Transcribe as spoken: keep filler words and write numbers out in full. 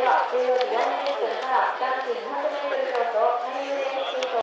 はじゅうよじよんじゅっぷんから男子にひゃくメートル競争、メインレースシート